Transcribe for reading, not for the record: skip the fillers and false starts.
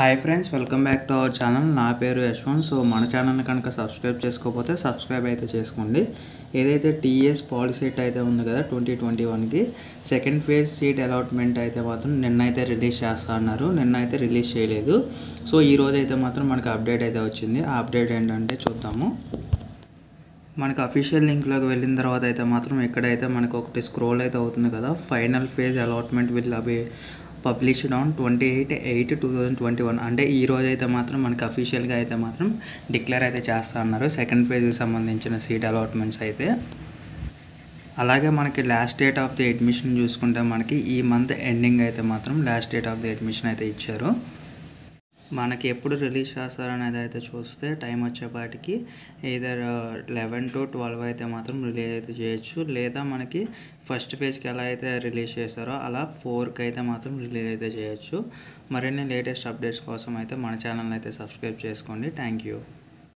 Hi friends, welcome back to our channel. నా పేరు Yashwant. So మన ఛానల్ని కనుక సబ్స్క్రైబ్ చేసుకోకపోతే సబ్స్క్రైబ్ అయితే చేసుకోండి. ఏదైతే టీఎస్ పాలిసీట్ అయితే ఉంది కదా 2021కి సెకండ్ ఫేజ్ సీట్ అలాట్మెంట్ అయితే మాత్రం నిన్నైతే రిలీజ్ చేస్తా అన్నారు. నిన్నైతే రిలీజ్ చేయలేదు. సో ఈరోజు అయితే మాత్రం మనకు అప్డేట్ అయితే వచ్చింది. ఆ అప్డేట్ ఏంటంటే చూద్దాము. మనకు అఫీషియల్ లింక్లోకి వెళ్ళిన తర్వాత అయితే మాత్రం ఎక్కడైతే మనకు ఒకటి స్క్రోల్ అయితే అవుతుంది కదా, final phase allotment will be published on 28/8/2021 అంటే ఈ రోజు అయితే మాత్రం మనకి అఫీషియల్గా అయితే మాత్రం డిక్లేర్ అయితే చేస్తా అన్నారు సెకండ్ ఫేజ్కి సంబంధించిన సీట్ అలాట్మెంట్స్ అయితే. అలాగే మనకి last date of the admission చూసుకుంటే మనకి ఈ మంత్ ఎండింగ్ అయితే మాత్రం last date of the admission అయితే ఇచ్చారు. మనకి ఎప్పుడు రిలీజ్ చేస్తారనేది అయితే చూస్తే టైం వచ్చేపాటికి either 11 to 12 అయితే మాత్రం రిలీజ్ అయితే చేయొచ్చు, లేదా మనకి ఫస్ట్ ఫేజ్కి ఎలా అయితే రిలీజ్ చేస్తారో అలా 4కి అయితే మాత్రం రిలీజ్ అయితే చేయొచ్చు. మరిన్ని లేటెస్ట్ అప్డేట్స్ కోసం అయితే మన ఛానల్ అయితే సబ్స్క్రైబ్ చేసుకోండి. Thank you.